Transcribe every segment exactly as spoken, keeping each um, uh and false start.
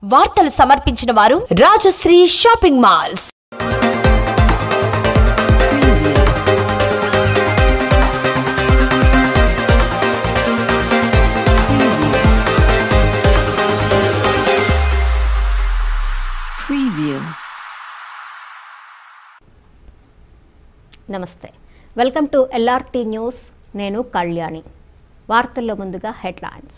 వార్తలు సమర్పించిన వారు రాజశ్రీ షాపింగ్ మాల్స్. నమస్తే, వెల్కమ్ టు ఎల్ఆర్టీ న్యూస్. నేను కళ్యాణి. వార్తల్లో ముందుగా హెడ్లైన్స్.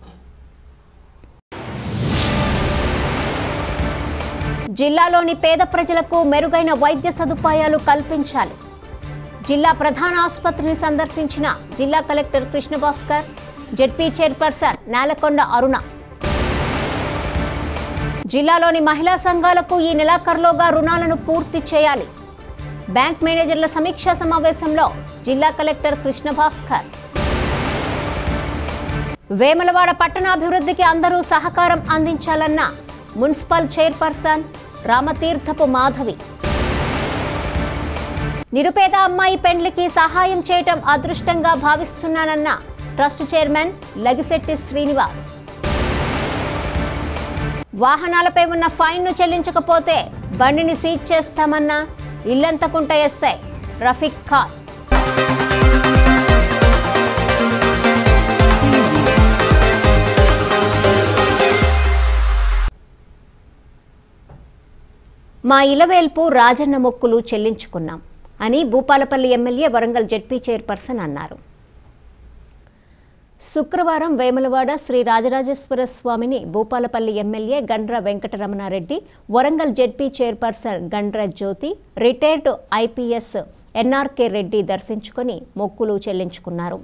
జిల్లాలోని పేద ప్రజలకు మెరుగైన వైద్య సదుపాయాలు కల్పించాలి. జిల్లా ప్రధాన ఆసుపత్రిని సందర్శించిన జిల్లా collector Krishna Bhaskar, ZP chairperson Nelakonda Aruna. జిల్లాలోని మహిళా సంఘాలకు ఈ నెలాఖరులోగా రుణాలను పూర్తి చేయాలి. బ్యాంక్ మేనేజర్ల సమీక్షా సమావేశంలో జిల్లా కలెక్టర్ కృష్ణభాస్కర్. వేములవాడ పట్టణాభివృద్ధికి అందరూ సహకారం అందించాలన్న మున్సిపల్ చైర్పర్సన్ రామతీర్థపు మాధవి. నిరుపేద అమ్మాయి పెండ్లికి సహాయం చేయటం అదృష్టంగా భావిస్తున్నానన్న ట్రస్ట్ చైర్మన్ లగిశెట్టి శ్రీనివాస్. వాహనాలపై ఉన్న ఫైన్ను చెల్లించకపోతే బండిని సీజ్ చేస్తామన్న ఇల్లంతకుంట ఎస్ఐ రఫీక్ ఖాన్. మా ఇలవేల్పు రాజన్న మొక్కులు చెల్లించుకున్నాం అని Bhupalpally MLA Warangal ZP chairperson అన్నారు. శుక్రవారం వేములవాడ శ్రీ రాజరాజేశ్వర స్వామిని Bhupalpally MLA Gandra Venkataramana Reddy, Warangal ZP chairperson Gandra Jyothi, retired IPS NRK Reddy దర్శించుకొని మొక్కులు చెల్లించుకున్నారు.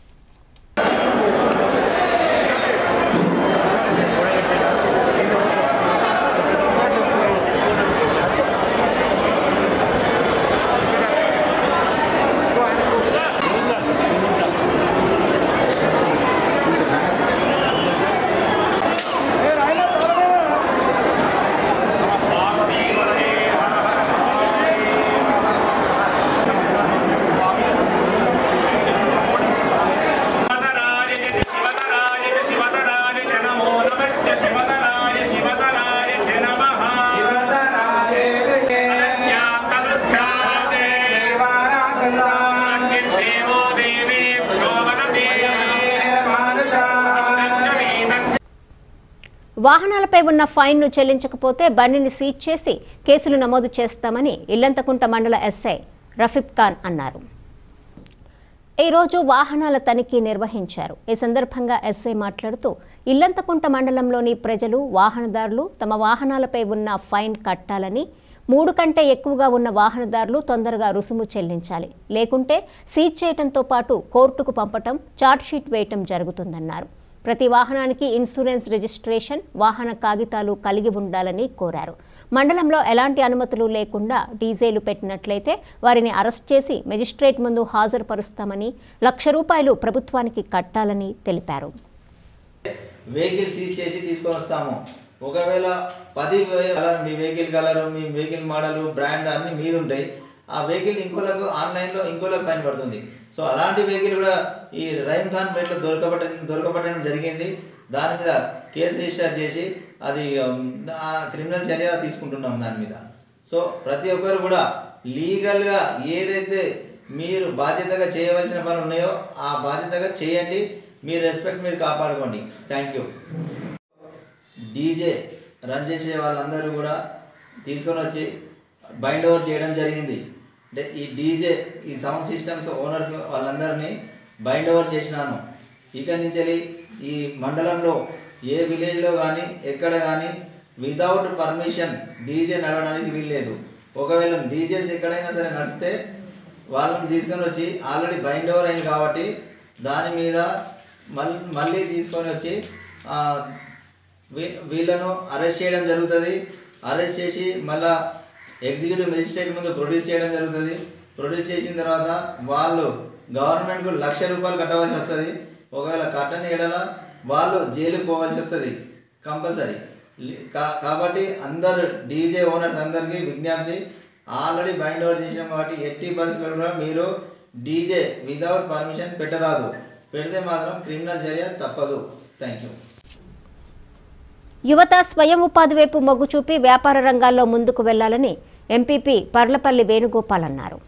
వాహనాలపై ఉన్న ఫైన్ను చెల్లించకపోతే బండిని సీజ్ చేసి కేసులు నమోదు చేస్తామని ఇల్లంతకుంట మండల ఎస్ఐ రఫీక్ ఖాన్ అన్నారు. ఈరోజు వాహనాల తనిఖీ నిర్వహించారు. ఈ సందర్భంగా ఎస్ఐ మాట్లాడుతూ ఇల్లంతకుంట మండలంలోని ప్రజలు, వాహనదారులు తమ వాహనాలపై ఉన్న ఫైన్ కట్టాలని, మూడు కంటే ఎక్కువగా ఉన్న వాహనదారులు తొందరగా రుసుము చెల్లించాలి, లేకుంటే సీజ్ చేయడంతో పాటు కోర్టుకు పంపటం, ఛార్జ్షీట్ వేయటం జరుగుతుందన్నారు. ప్రతి వాహనానికి ఇన్సూరెన్స్, రిజిస్ట్రేషన్, వాహన కాగితాలు కలిగి ఉండాలని కోరారు. మండలంలో ఎలాంటి అనుమతులు లేకుండా డీజేలు పెట్టినట్లయితే వారిని అరెస్ట్ చేసి మెజిస్ట్రేట్ ముందు హాజరుపరుస్తామని, లక్ష రూపాయలు ప్రభుత్వానికి కట్టాలని తెలిపారు. వెహికల్ సీజ్ చేసి తీసుకొని వస్తాము. ఒకవేళ పది మీ వెహికల్ కలరు, మీ వెహికల్ మోడలు, బ్రాండ్ అన్నీ మీద ఉంటాయి. ఆ వెహికల్ ఇంకోలకు ఆన్లైన్లో ఇంకోలకు ఫైన్ పడుతుంది. సో అలాంటి వెహికల్ కూడా ఈ రహీం ఖాన్ పేటలో దొరకబట్ట దొరకబట్టడం జరిగింది. దాని మీద కేసు రిజిస్టర్ చేసి అది క్రిమినల్ చర్య తీసుకుంటున్నాం దాని మీద. సో ప్రతి ఒక్కరు కూడా లీగల్గా ఏదైతే మీరు బాధ్యతగా చేయవలసిన పనులు ఉన్నాయో ఆ బాధ్యతగా చేయండి. మీ రెస్పెక్ట్ మీరు కాపాడుకోండి. Thank you. డీజే రన్ చేసే వాళ్ళందరూ కూడా తీసుకొని వచ్చి బైండ్ ఓవర్ చేయడం జరిగింది. అంటే ఈ డీజే, ఈ సౌండ్ సిస్టమ్స్ ఓనర్స్ వాళ్ళందరినీ బైండ్ ఓవర్ చేసినాను. ఇక నుంచి ఈ మండలంలో ఏ విలేజ్లో కానీ ఎక్కడ కానీ వితౌట్ పర్మిషన్ డీజే నడవడానికి వీల్లేదు. ఒకవేళ డీజేస్ ఎక్కడైనా సరే నడిస్తే వాళ్ళని తీసుకొని వచ్చి ఆల్రెడీ బైండ్ ఓవర్ అయింది కాబట్టి దాని మీద మళ్ళీ మళ్ళీ తీసుకొని వచ్చి వీళ్ళను అరెస్ట్ చేయడం జరుగుతుంది. అరెస్ట్ చేసి మళ్ళా ఎగ్జిక్యూటివ్ మెజిస్ట్రేట్ ముందు ప్రొడ్యూస్ చేయడం జరుగుతుంది. ప్రొడ్యూస్ చేసిన తర్వాత వాళ్ళు గవర్నమెంట్కు లక్ష రూపాయలు కట్టవలసి వస్తుంది. ఒకవేళ కట్టని ఎడల వాళ్ళు జైలుకు పోవాల్సి వస్తుంది కంపల్సరీ. కాబట్టి అందరు డీజే ఓనర్స్ అందరికీ విజ్ఞప్తి, ఆల్రెడీ బైండ్ ఓవర్ చేసాం కాబట్టి ఎట్టి పరిస్థితుల్లో కూడా మీరు డీజే వితౌట్ పర్మిషన్ పెట్టరాదు. పెడితే మాత్రం క్రిమినల్ చర్య తప్పదు. Thank you. యువత స్వయం ఉపాధి వైపు మొగ్గు చూపి వ్యాపార రంగాల్లో ముందుకు వెళ్లాలని ఎంపీపీ పర్లపల్లి వేణుగోపాల్ అన్నారు.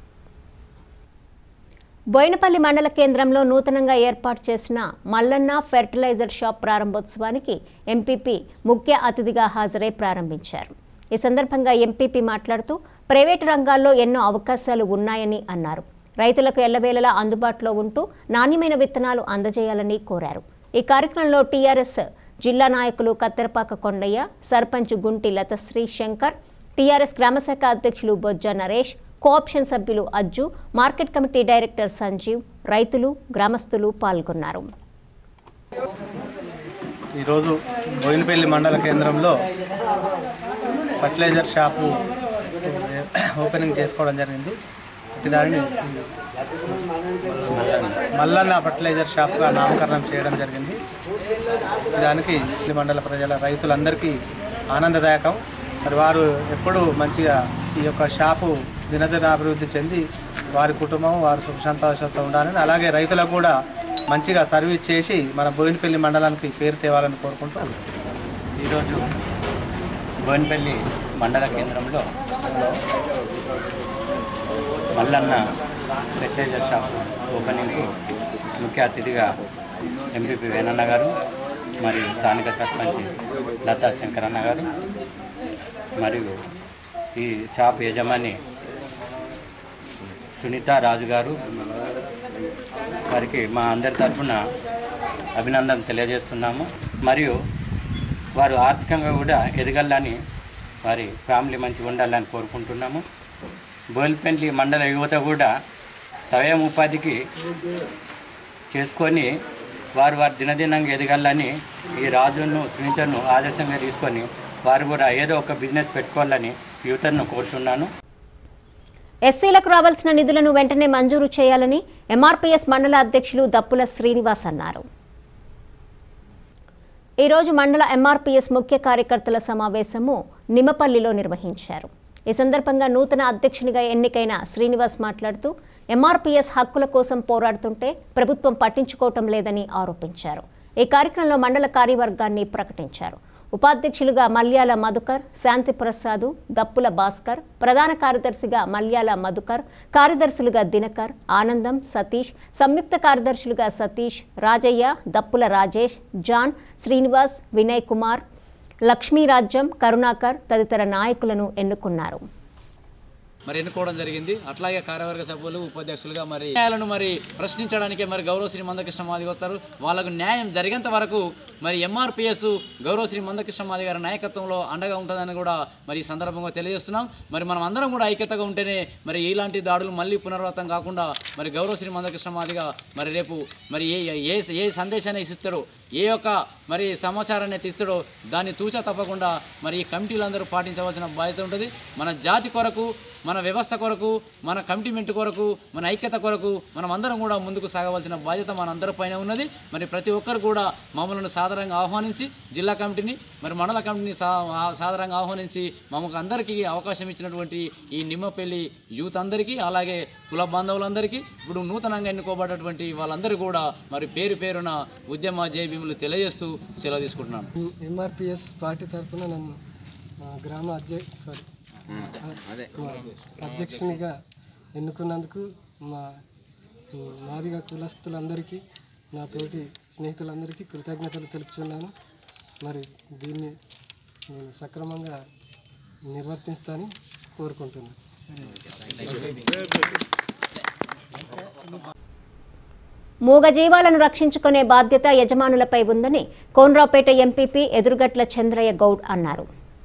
బోయినపల్లి మండల కేంద్రంలో నూతనంగా ఏర్పాటు చేసిన మల్లన్న ఫెర్టిలైజర్ షాప్ ప్రారంభోత్సవానికి ఎంపీపీ ముఖ్య అతిథిగా హాజరై ప్రారంభించారు. ఈ సందర్భంగా ఎంపీపీ మాట్లాడుతూ ప్రైవేటు రంగాల్లో ఎన్నో అవకాశాలు ఉన్నాయని అన్నారు. రైతులకు ఎల్లవేళలా అందుబాటులో ఉంటూ నాణ్యమైన విత్తనాలు అందజేయాలని కోరారు. ఈ కార్యక్రమంలో టీఆర్ఎస్ జిల్లా నాయకులు కత్తెరపాక కొండయ్య, సర్పంచ్ గుంటి లతశ్రీ శంకర్, టీఆర్ఎస్ గ్రామశాఖ అధ్యక్షులు బొజ్జ నరేష్, కోఆప్షన్ సభ్యులు Ajju, market committee director Sanjeev, రైతులు, గ్రామస్తులు పాల్గొన్నారు. ఈరోజు బోయినపల్లి మండల కేంద్రంలో ఫర్టిలైజర్ షాపు ఓపెనింగ్ చేసుకోవడం జరిగింది. దానిని మల్లన్న ఫర్టిలైజర్ షాప్గా నామకరణం చేయడం జరిగింది. దానికి శ్రీ మండల ప్రజల రైతులందరికీ ఆనందదాయకం. మరి వారు ఎప్పుడూ మంచిగా ఈ యొక్క షాపు దినదిన అభివృద్ధి చెంది వారి కుటుంబం వారు సుఖ సంతోషంతో ఉండాలని, అలాగే రైతులకు కూడా మంచిగా సర్వీస్ చేసి మన బోయినపల్లి మండలానికి పేరు తేవాలని కోరుకుంటూ ఈరోజు బోయినపల్లి మండల కేంద్రంలో మల్లన్న ఫెర్టిలైజర్ షాప్ ఓపెనింగ్కు ముఖ్య అతిథిగా ఎంపీపీ వేణన్న గారు, మరియు స్థానిక సర్పంచ్ లతా శంకరన్న గారు, మరియు ఈ షాప్ యజమాని సునీత రాజు గారు వారికి మా అందరి తరఫున అభినందన తెలియజేస్తున్నాము. మరియు వారు ఆర్థికంగా కూడా ఎదగాలని, వారి ఫ్యామిలీ మంచిగా ఉండాలని కోరుకుంటున్నాము. బోయినపల్లి మండల యువత కూడా స్వయం ఉపాధికి చేసుకొని వారు వారి దినదినంగా ఎదగాలని ఈ రాజును సునీతను ఆదర్శంగా తీసుకొని వారు కూడా ఏదో ఒక బిజినెస్ పెట్టుకోవాలని యువతను కోరుతున్నాను. ఎస్సీలకు రావాల్సిన నిధులను వెంటనే మంజూరు చేయాలని ఎంఆర్పీఎస్ మండల అధ్యక్షులు దప్పుల శ్రీనివాస్ అన్నారు. ఈరోజు మండల ఎంఆర్పీఎస్ ముఖ్య కార్యకర్తల సమావేశము నిమ్మపల్లిలో నిర్వహించారు. ఈ సందర్భంగా నూతన అధ్యక్షునిగా ఎన్నికైన శ్రీనివాస్ మాట్లాడుతూ ఎంఆర్పీఎస్ హక్కుల కోసం పోరాడుతుంటే ప్రభుత్వం పట్టించుకోవటం లేదని ఆరోపించారు. ఈ కార్యక్రమంలో మండల కార్యవర్గాన్ని ప్రకటించారు. ఉపాధ్యక్షులుగా మల్యాల మధుకర్, శాంతి ప్రసాద్, దప్పుల భాస్కర్, ప్రధాన కార్యదర్శిగా మల్యాల మధుకర్, కార్యదర్శులుగా దినకర్, ఆనందం, సతీష్, సంయుక్త కార్యదర్శులుగా సతీష్, రాజయ్య, దప్పుల రాజేష్, జాన్, శ్రీనివాస్, వినయ్ కుమార్, లక్ష్మీరాజ్యం, కరుణాకర్ తదితర నాయకులను ఎన్నుకున్నారు. మరి ఎన్నుకోవడం జరిగింది. అట్లాగే కార్యవర్గ సభ్యులు ఉపాధ్యక్షులుగా మరి న్యాయాలను మరి ప్రశ్నించడానికి మరి గౌరవశ్రీ మందకృష్ణ మాదిగ వస్తారు. వాళ్ళకు న్యాయం జరిగేంత వరకు మరి ఎంఆర్పీఎస్ గౌరవశ్రీ మందకృష్ణ మాదిగ గారి నాయకత్వంలో అండగా ఉంటుందని కూడా మరి ఈ సందర్భంగా తెలియజేస్తున్నాం. మరి మనం అందరం కూడా ఐక్యతగా ఉంటేనే మరి ఇలాంటి దాడులు మళ్ళీ పునరావృతం కాకుండా మరి గౌరవశ్రీ మందకృష్ణ మాదిగ మరి రేపు మరి ఏ ఏ ఏ సందేశాన్ని ఇస్తాడో, ఏ యొక్క మరి సమాచారాన్ని ఇస్తాడో దాన్ని తూచా తప్పకుండా మరి ఈ కమిటీలందరూ పాటించవలసిన బాధ్యత ఉంటుంది. మన జాతి కొరకు, మన వ్యవస్థ కొరకు, మన కమిటీమెంట్ కొరకు, మన ఐక్యత కొరకు మనం అందరం కూడా ముందుకు సాగవలసిన బాధ్యత మన అందరి పైన ఉన్నది. మరి ప్రతి ఒక్కరు కూడా మమ్మల్ని సాధారణంగా ఆహ్వానించి జిల్లా కమిటీని మరి మండల కమిటీని సా సాధారణంగా ఆహ్వానించి మమ్మకు అందరికీ అవకాశం ఇచ్చినటువంటి ఈ నిమ్మపల్లి యూత్ అందరికీ, అలాగే కుల బాంధవులందరికీ, ఇప్పుడు నూతనంగా ఎన్నుకోబడ్డటువంటి వాళ్ళందరూ కూడా మరి పేరు పేరున ఉద్యమ జయభీములు తెలియజేస్తూ సెలవు తీసుకుంటున్నాను. ఎంఆర్పిఎస్ పార్టీ తరఫున నన్ను గ్రామ అధ్యక్ష సారీ అధ్యక్షునిగా ఎన్నుకున్నందుకు మా మాదిగ కులస్తులందరికీ, నా తోటి స్నేహితులందరికీ కృతజ్ఞతలు తెలుపుతున్నాను. మరి దీన్ని నేను సక్రమంగా నిర్వర్తిస్తానని కోరుకుంటున్నాను. మూగజీవాలను రక్షించుకునే బాధ్యత యజమానులపై ఉందని కోనరావుపేట ఎంపీపీ ఎదురుగట్ల చంద్రయ్య గౌడ్ అన్నారు.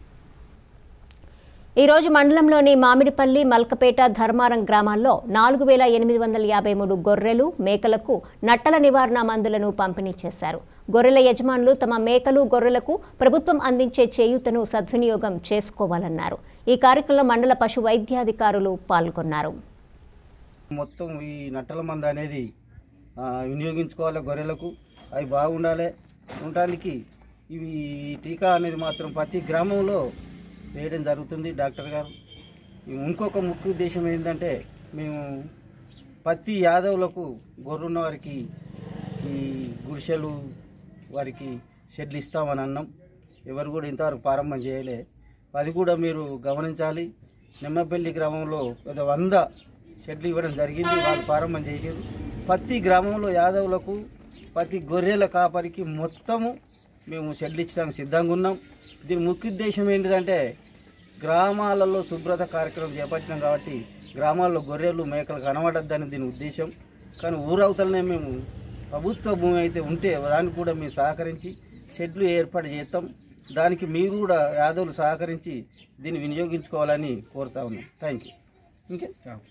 ఈరోజు మండలంలోని మామిడిపల్లి, మల్కపేట, ధర్మారం గ్రామాల్లో నాలుగు వేల ఎనిమిది వందల యాభై మూడు గొర్రెలు, మేకలకు నట్టల నివారణ మందులను పంపిణీ చేశారు. గొర్రెల యజమానులు తమ మేకలు, గొర్రెలకు ప్రభుత్వం అందించే చేయూతను సద్వినియోగం చేసుకోవాలన్నారు. ఈ కార్యక్రమంలో మండల పశు వైద్యాధికారులు పాల్గొన్నారు. మొత్తం ఈ నట్టల మందు అనేది వినియోగించుకోవాలి. గొర్రెలకు అవి బాగుండాలి. ఉండడానికి ఇవి టీకా అనేది మాత్రం ప్రతి గ్రామంలో వేయడం జరుగుతుంది డాక్టర్ గారు. ఇంకొక ముఖ్య ఉద్దేశం ఏంటంటే, మేము ప్రతి యాదవులకు గొర్రెన్న వారికి ఈ గుడిసెలు వారికి షెడ్లు ఇస్తామని అన్నాం. ఎవరు కూడా ఇంతవరకు ప్రారంభం చేయలే. అది కూడా మీరు గమనించాలి. నిమ్మపల్లి గ్రామంలో పెద్ద వంద షెడ్లు ఇవ్వడం జరిగింది, వాళ్ళు ప్రారంభం చేసేది. ప్రతి గ్రామంలో యాదవులకు ప్రతి గొర్రెల కాపరికి మొత్తము మేము షెడ్లు ఇచ్చడానికి సిద్ధంగా ఉన్నాం. దీని ముఖ్య ఉద్దేశం ఏంటిదంటే గ్రామాలలో శుభ్రత కార్యక్రమం చేపట్టినాం కాబట్టి గ్రామాల్లో గొర్రెలు మేకలు కనబడద్దని దీని ఉద్దేశం. కానీ ఊరవతలనే మేము ప్రభుత్వ భూమి అయితే ఉంటే దానికి కూడా మేము సహకరించి షెడ్లు ఏర్పాటు చేస్తాం. దానికి మీరు కూడా యాదవులు సహకరించి దీన్ని వినియోగించుకోవాలని కోరుతా ఉన్నాం. Thank you. ఇంకే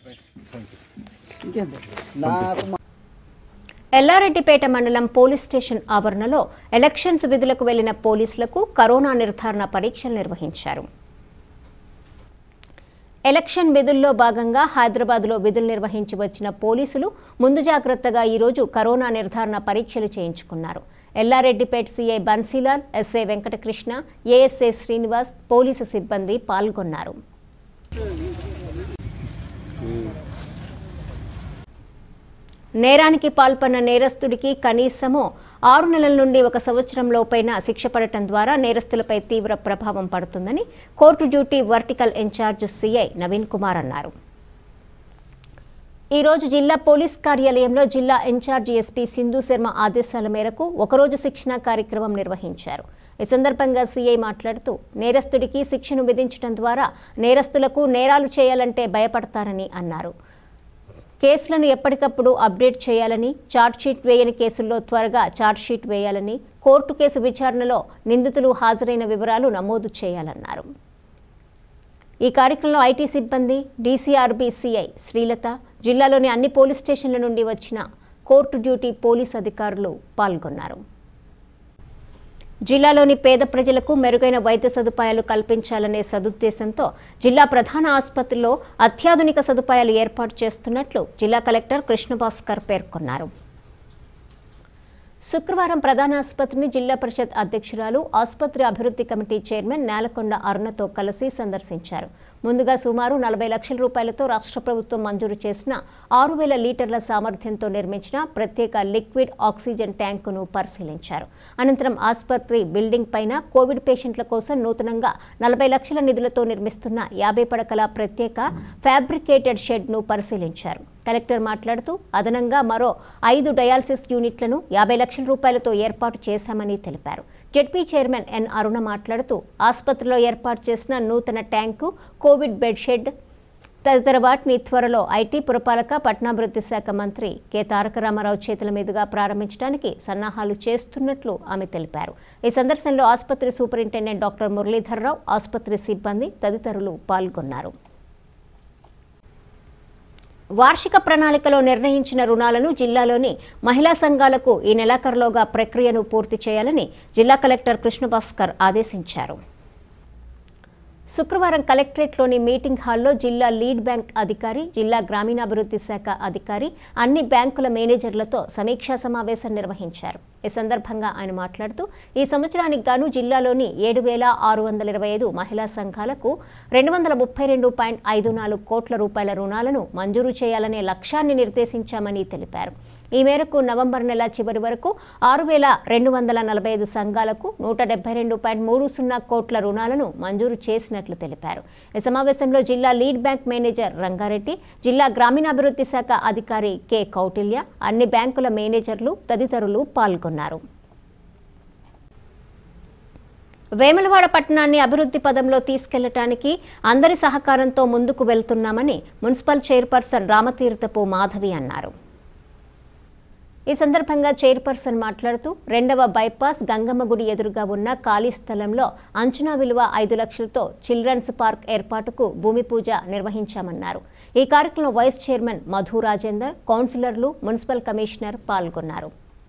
ఇంకే నాకు ఎల్లారెడ్డిపేట మండలం పోలీస్ స్టేషన్ ఆవరణలో ఎలక్షన్స్ విధులకు వెళ్లిన పోలీసులకు కరోనా నిర్ధారణ పరీక్షలు నిర్వహించారు. ఎలక్షన్ విధుల్లో భాగంగా హైదరాబాద్లో విధులు నిర్వహించి వచ్చిన పోలీసులు ముందు జాగ్రత్తగా ఈరోజు కరోనా నిర్ధారణ పరీక్షలు చేయించుకున్నారు. Yellareddypet CI Bansilal, SI Venkatakrishna, ASI Srinivas, police సిబ్బంది పాల్గొన్నారు. నేరానికి పాల్పడిన నేరస్తుడికి కనీసము ఆరు నెలల నుండి ఒక సంవత్సరం లోపైన శిక్ష పడటం ద్వారా నేరస్తులపై తీవ్ర ప్రభావం పడుతుందని court duty vertical incharge CI Naveen Kumar అన్నారు. ఈ రోజు జిల్లా పోలీస్ కార్యాలయంలో జిల్లా ఇన్ఛార్జ్ ఎస్పీ సింధు శర్మ ఆదేశాల మేరకు ఒకరోజు శిక్షణ కార్యక్రమం నిర్వహించారు. ఈ సందర్భంగా సీఐ మాట్లాడుతూ నేరస్తుడికి శిక్షను విధించడం ద్వారా నేరస్తులకు నేరాలు చేయాలంటే భయపడతారని అన్నారు. కేసులను ఎప్పటికప్పుడు అప్డేట్ చేయాలని, ఛార్జ్షీట్ వేయని కేసుల్లో త్వరగా ఛార్జ్షీట్ వేయాలని, కోర్టు కేసు విచారణలో నిందితులు హాజరైన వివరాలు నమోదు చేయాలన్నారు. ఈ కార్యక్రమంలో ఐటీ సిబ్బంది, డీసీఆర్బీ సీఐ శ్రీలత, జిల్లాలోని అన్ని పోలీస్ స్టేషన్ల నుండి వచ్చిన కోర్టు డ్యూటీ పోలీస్ అధికారులు పాల్గొన్నారు. జిల్లాలోని పేద ప్రజలకు మెరుగైన వైద్య సదుపాయాలు కల్పించాలనే సదుద్దేశంతో జిల్లా ప్రధాన ఆసుపత్రిలో అత్యాధునిక సదుపాయాలు ఏర్పాటు చేస్తున్నట్లు జిల్లా కలెక్టర్ కృష్ణభాస్కర్ పేర్కొన్నారు. శుక్రవారం ప్రధాన ఆసుపత్రిని జిల్లా పరిషత్ అధ్యక్షురాలు, ఆసుపత్రి అభివృద్ధి కమిటీ చైర్మన్ నేలకొండ అరుణతో కలిసి సందర్శించారు. ముందుగా సుమారు నలభై లక్షల రూపాయలతో రాష్ట్ర ప్రభుత్వం మంజూరు చేసిన ఆరు వేల లీటర్ల సామర్థ్యంతో నిర్మించిన ప్రత్యేక లిక్విడ్ ఆక్సిజన్ ట్యాంకును పరిశీలించారు. అనంతరం ఆసుపత్రి బిల్డింగ్ పైన కోవిడ్ పేషెంట్ల కోసం నూతనంగా నలభై లక్షల నిధులతో నిర్మిస్తున్న యాభై పడకల ప్రత్యేక ఫ్యాబ్రికేటెడ్ షెడ్ను పరిశీలించారు. కలెక్టర్ మాట్లాడుతూ అదనంగా మరో ఐదు డయాలసిస్ యూనిట్లను యాభై లక్షల రూపాయలతో ఏర్పాటు చేశామని తెలిపారు. జెడ్పీ చైర్మన్ ఎన్ అరుణ మాట్లాడుతూ ఆసుపత్రిలో ఏర్పాటు చేసిన నూతన ట్యాంకు, కోవిడ్ బెడ్ షెడ్ తదితర వాటిని త్వరలో ఐటీ, పురపాలక, పట్టణాభివృద్ధి శాఖ మంత్రి కె తారక రామారావు చేతుల మీదుగా ప్రారంభించడానికి సన్నాహాలు చేస్తున్నట్లు ఆమె తెలిపారు. ఈ సందర్శనలో ఆసుపత్రి సూపరింటెండెంట్ డాక్టర్ మురళీధర్రావు, ఆసుపత్రి సిబ్బంది తదితరులు పాల్గొన్నారు. వార్షిక ప్రణాళికలో నిర్ణయించిన రుణాలను జిల్లాలోని మహిళా సంఘాలకు ఈ నెలాఖరులోగా ప్రక్రియను పూర్తి చేయాలని జిల్లా కలెక్టర్ కృష్ణభాస్కర్ ఆదేశించారు. శుక్రవారం కలెక్టరేట్లోని మీటింగ్ హాల్లో జిల్లా లీడ్ బ్యాంక్ అధికారి, జిల్లా గ్రామీణాభివృద్ధి శాఖ అధికారి, అన్ని బ్యాంకుల మేనేజర్లతో సమీక్షా సమావేశం నిర్వహించారు. ఈ సందర్భంగా ఆయన మాట్లాడుతూ ఈ సంవత్సరానికి గాను జిల్లాలోని ఏడు వేల ఆరు వందల ఇరవై ఐదు మహిళా సంఘాలకు రెండు వందల ముప్పై రెండు పాయింట్ ఐదు నాలుగు కోట్ల రూపాయల రుణాలను మంజూరు చేయాలనే లక్ష్యాన్ని నిర్దేశించామని తెలిపారు. ఈ మేరకు నవంబర్ నెల చివరి వరకు ఆరు వేల రెండు వందల నలభై ఐదు సంఘాలకు నూట డెబ్బై రెండు పాయింట్ మూడు సున్నా కోట్ల రుణాలను మంజూరు చేసినట్లు తెలిపారు. ఈ సమావేశంలో జిల్లా లీడ్ బ్యాంక్ మేనేజర్ రంగారెడ్డి, జిల్లా గ్రామీణాభివృద్ధి శాఖ అధికారి కె కౌటిల్య, అన్ని బ్యాంకుల మేనేజర్లు తదితరులు పాల్గొన్నారు. వేములవాడ పట్టణాన్ని అభివృద్ధి పదంలో తీసుకెళ్లటానికి అందరి సహకారంతో ముందుకు వెళ్తున్నామని మున్సిపల్ చైర్పర్సన్ రామతీర్థపు మాధవి అన్నారు. ఈ సందర్భంగా చైర్పర్సన్ మాట్లాడుతూ రెండవ బైపాస్ గంగమ్మ గుడి ఎదురుగా ఉన్న ఖాళీ స్థలంలో అంచనా విలువ ఐదు లక్షలతో చిల్డ్రన్స్ పార్క్ ఏర్పాటుకు భూమి పూజ నిర్వహించామన్నారు. ఈ కార్యక్రమంలో వైస్ చైర్మన్ మధు రాజేందర్, కౌన్సిలర్లు, మున్సిపల్ కమిషనర్ పాల్గొన్నారు.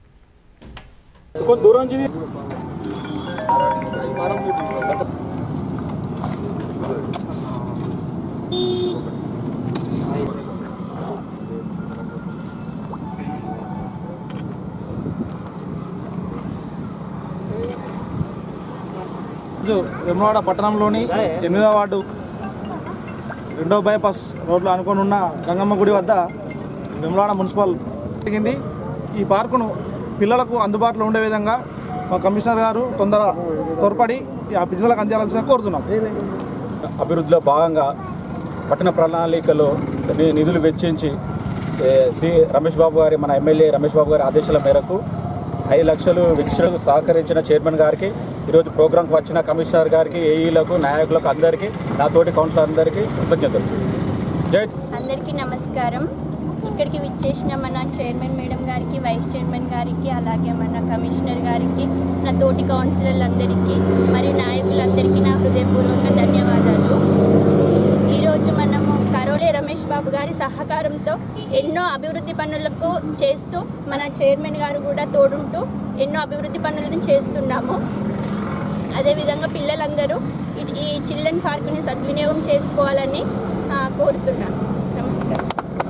వేములవాడ పట్టణంలోని ఎనిమిదవ వార్డు రెండవ బైపాస్ రోడ్లో అనుకుని ఉన్న గంగమ్మ గుడి వద్ద వేములవాడ మున్సిపల్ జరిగింది. ఈ పార్కును పిల్లలకు అందుబాటులో ఉండే విధంగా మా కమిషనర్ గారు తొందర తోడ్పడి ఆ పింఛన్లకు అందించాల్సిన కోరుతున్నాం. అభివృద్ధిలో భాగంగా పట్టణ ప్రణాళికలో నిధులు వెచ్చించి శ్రీ రమేష్ బాబు గారి మన ఎమ్మెల్యే రమేష్ బాబు గారి ఆదేశాల మేరకు ఐదు లక్షలు వెచ్చించడానికి సహకరించిన చైర్మన్ గారికి, ఈరోజు ప్రోగ్రాంకి వచ్చిన కమిషనర్ గారికి, ఏఈలకు, నాయకులకు అందరికీ, నా తోటి కౌన్సిలర్ అందరికీ కృతజ్ఞతలు. జై అందరికీ నమస్కారం. ఇక్కడికి విచ్చేసిన మన చైర్మన్ మేడం గారికి, వైస్ చైర్మన్ గారికి, అలాగే మన కమిషనర్ గారికి, నా తోటి కౌన్సిలర్లందరికీ మరియు నాయకులందరికీ నా హృదయపూర్వక ధన్యవాదాలు. ఈరోజు మనము కరోలే రమేష్ బాబు గారి సహకారంతో ఎన్నో అభివృద్ధి పనులకు చేస్తూ, మన చైర్మన్ గారు కూడా తోడుంటూ ఎన్నో అభివృద్ధి పనులను చేస్తున్నాము. అదేవిధంగా పిల్లలందరూ ఈ చిల్డ్రన్ పార్కుని సద్వినియోగం చేసుకోవాలని కోరుతున్నాను. నమస్కారం.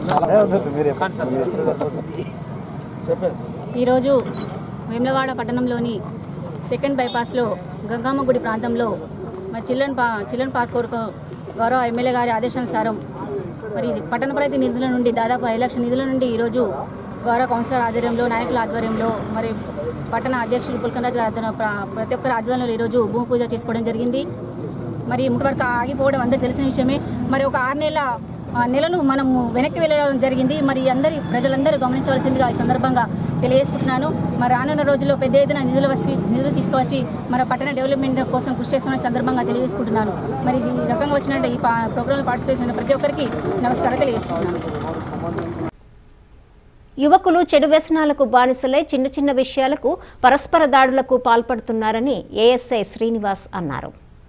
ఈరోజు వేములవాడ పట్టణంలోని సెకండ్ బైపాస్లో గంగమ్మ గుడి ప్రాంతంలో మరి చిల్డ్రన్ పా చిల్డ్రన్ పార్క్ కొరకు గౌరవ ఎమ్మెల్యే గారి ఆదేశానుసారం మరి పట్టణ ప్రగతి నిధుల నుండి దాదాపు ఐదు లక్షల నిధుల నుండి ఈరోజు గౌరవ కౌన్సిలర్ ఆధ్వర్యంలో, నాయకుల ఆధ్వర్యంలో, మరి పట్టణ అధ్యక్షులు పుల్కరాజు గారి ప్రతి ఒక్కరి ఆధ్వర్యంలో ఈరోజు భూమి పూజ చేసుకోవడం జరిగింది. మరి ఇంతవరకు ఆగిపోవడం అందరికీ తెలిసిన విషయమే. మరి ఒక ఆరు నెలల నెలలు మనము వెనక్కి వెళ్ళడం జరిగింది. మరి అందరి ప్రజలందరూ గమనించవలసిందిగా ఈ సందర్భంగా తెలియజేసుకుంటున్నాను. మరి రానున్న రోజుల్లో పెద్ద ఎత్తున నిధులు వచ్చి నిధులు తీసుకువచ్చి మన పట్టణ డెవలప్మెంట్ కోసం కృషి చేస్తున్న సందర్భంగా తెలియజేసుకుంటున్నాను. మరి ఈ రకంగా వచ్చినట్టు ఈ ప్రోగ్రాంలో పార్టిసిపేట్ చేసిన ప్రతి ఒక్కరికి నమస్కారం తెలియజేసుకుంటున్నాను. యువకులు చెడు వ్యసనాలకు బానిసలై చిన్న చిన్న విషయాలకు పరస్పర దాడులకు పాల్పడుతున్నారని ఏఎస్ఐ శ్రీనివాస్ అన్నారు.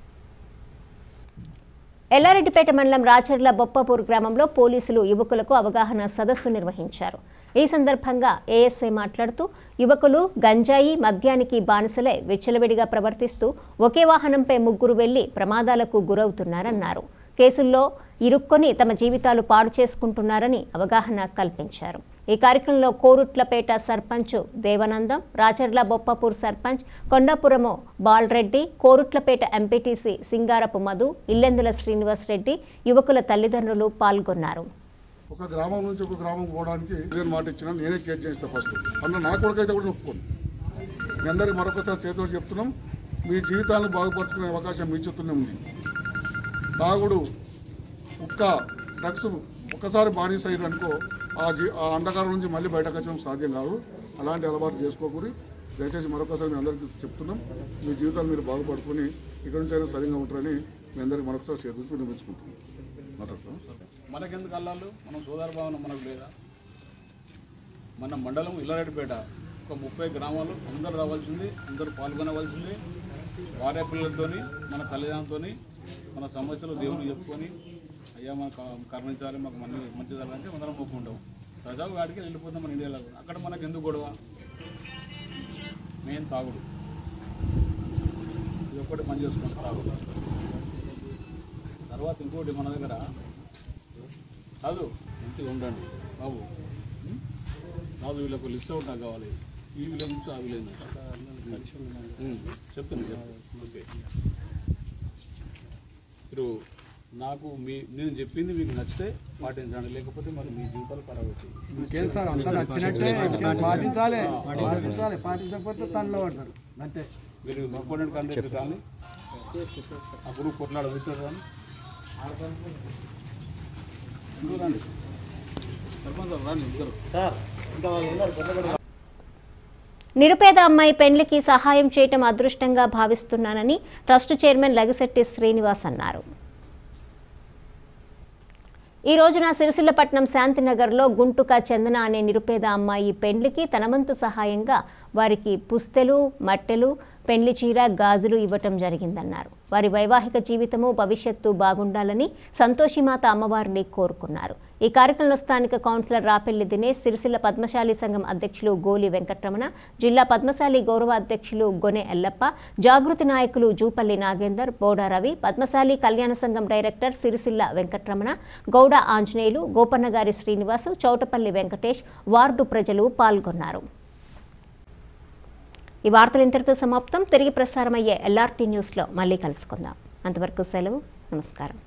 ఎల్లారెడ్డిపేట మండలం రాచర్ల బొప్పపూర్ గ్రామంలో పోలీసులు యువకులకు అవగాహన సదస్సు నిర్వహించారు. ఈ సందర్భంగా ఏఎస్ఐ మాట్లాడుతూ యువకులు గంజాయి, మద్యానికి బానిసలై విచ్చలవిడిగా ప్రవర్తిస్తూ ఒకే వాహనంపై ముగ్గురు వెళ్లి ప్రమాదాలకు గురవుతున్నారన్నారు. కేసుల్లో ఇరుక్కొని తమ జీవితాలు పాడు చేసుకుంటున్నారని అవగాహన కల్పించారు. ఈ కార్యక్రమంలో కోరుట్లపేట సర్పంచ్ దేవనందం, రాచర్ల బొప్పపూర్ సర్పంచ్ కొండాపురము బాలరెడ్డి, కోరుట్లపేట ఎంపీటీసీ సింగారపు మధు, ఇల్లెందుల శ్రీనివాస్ రెడ్డి, యువకుల తల్లిదండ్రులు పాల్గొన్నారు. ఒక గ్రామం నుంచి ఒక గ్రామం పోవడానికి నేను మాట ఇచ్చిన, నేనే కేర్ చేస్తా ఫస్ట్ అన్న నా కొడుకైతే కూడా ఒప్పుకోను. మీ అందరికీ మరొకసారి చేతులు చెప్తున్నాం, మీ జీవితాలను బాగుపరుచుకునే అవకాశం మీ చేతుల్లోనే ఉంది. తాగుడు, ఉక్క, డ్రగ్స్ ఒక్కసారి బానిస అయ్యారు అనుకో, ఆ జీ ఆ అంధకారం నుంచి మళ్ళీ బయటకు వచ్చడం సాధ్యం కాదు. అలాంటి అలవాటు చేసుకోకూడదు. దయచేసి మరొకసారి మీ అందరికీ చెప్తున్నాం, మీ జీవితాలు మీరు బాగుపడుకొని ఇక్కడ నుంచి అయినా సరిగా ఉంటారని మీ అందరికీ మరొకసారి చేతులు నిర్మించుకుంటున్నాం. మాట్లాడుతున్నాం. మనకెందుకు అల్లాలు, మనం సోదర భావన మనకు లేదా? మన మండలం ఇల్లారెడ్డిపేట ఒక ముప్పై గ్రామాలు అందరూ రావాల్సింది, అందరూ పాల్గొనవలసింది. భార్య పిల్లలతో, మన తల్లిదండ్రులతో మన సమస్యలు దేవుని చెప్పుకొని, అయ్యా మనకు కరుణించాలి, మాకు మంచి మంచి జరగాలంటే అందరం మొక్కుంటాం. సజావు వాడికి వెళ్ళిపోతాం మన ఇండియాలో. అక్కడ మనకు ఎందుకు గొడవ? మెయిన్ తాగుడు, ఇది ఒక్కటి పని చేసుకుంటాం తాగుడు. తర్వాత ఇంకోటి మన దగ్గర కాదు, మంచిగా ఉండండి బాబు. కాదు వీళ్ళకు లిస్ట్ అవుట్ నాకు కావాలి, ఈ విలేజ్ నుంచి ఆ విలేజ్ నుంచి చెప్తాను. ఓకే, మీరు నాకు మీ నేను చెప్పింది మీకు నచ్చితే పాటించండి, లేకపోతే మరి మీ జీవితాలు ఖరాబ్ అవుతాయి. మీరు ఇంపార్టెంట్ కంటెంట్ కానీ అప్పుడు కొట్లాడ వచ్చారు కానీ రండి సర్పంచ్ రండి ఇద్దరు. నిరుపేద అమ్మాయి పెండ్లికి సహాయం చేయటం అదృష్టంగా భావిస్తున్నానని ట్రస్ట్ చైర్మన్ లగిశెట్టి శ్రీనివాస్ అన్నారు. ఈ రోజున సిరిసిల్లపట్నం శాంతినగర్లో గుంటుక చందన అనే నిరుపేద అమ్మాయి పెండ్లికి తన వంతు సహాయంగా వారికి పుస్తెలు, మట్టెలు, పెండ్లి చీర, గాజులు ఇవ్వటం జరిగిందన్నారు. వారి వైవాహిక జీవితము, భవిష్యత్తు బాగుండాలని సంతోషిమాత అమ్మవారిని కోరుకున్నారు. ఈ కార్యక్రమంలో స్థానిక కౌన్సిలర్ రాపెల్లి దినేష్, సిరిసిల్ల పద్మశాలి సంఘం అధ్యక్షులు గోలి వెంకటరమణ, జిల్లా పద్మశాలి గౌరవ అధ్యక్షులు గొనె ఎల్లప్ప, జాగృతి నాయకులు జూపల్లి నాగేందర్, బోడా రవి, పద్మశాలి కళ్యాణ సంఘం డైరెక్టర్ సిరిసిల్ల వెంకటరమణ, గౌడ ఆంజనేయులు, గోపన్నగారి శ్రీనివాసు, చౌటపల్లి వెంకటేష్, వార్డు ప్రజలు పాల్గొన్నారు. ఈ వార్తలు ఇంతటితో సమాప్తం. తిరిగి ప్రసారమయ్యే ఎల్ఆర్టీ న్యూస్లో మళ్ళీ కలుసుకుందాం. అంతవరకు సెలవు. నమస్కారం.